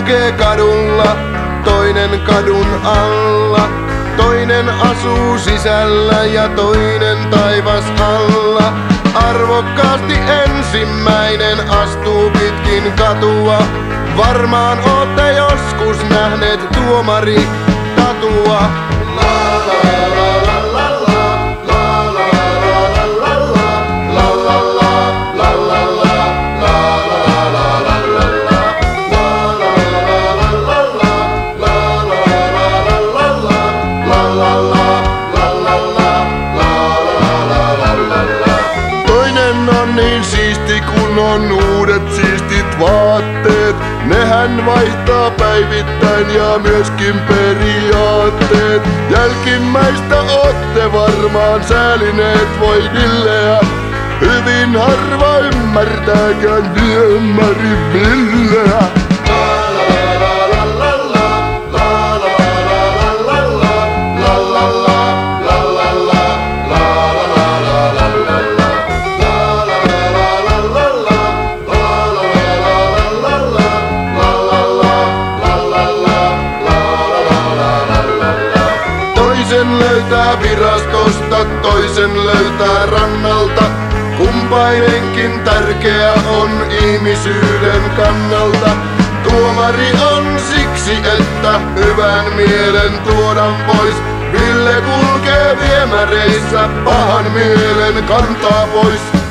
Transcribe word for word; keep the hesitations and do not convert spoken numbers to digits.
kulkee kadulla, toinen kadun alla. Toinen asuu sisällä ja toinen taivas alla. Arvokkaasti ensimmäinen astuu pitkin katua. Varmaan ootte joskus nähneet tuomari tatua. Niin siisti kun on uudet siistit vaatteet. Nehän vaihtaa päivittäin ja myöskin periaatteet. Jälkimmäistä ootte varmaan säälineet, voi Villeä. Hyvin harva ymmärtääkään viemäri Villeä. Toisen löytää virastosta, toisen löytää rannalta. Kumpainenkin tärkeä on ihmisyyden kannalta. Tuomari on siksi, että hyvän mielen tuodan pois. Ville kulkee viemäreissä, pahan mielen kantaa pois.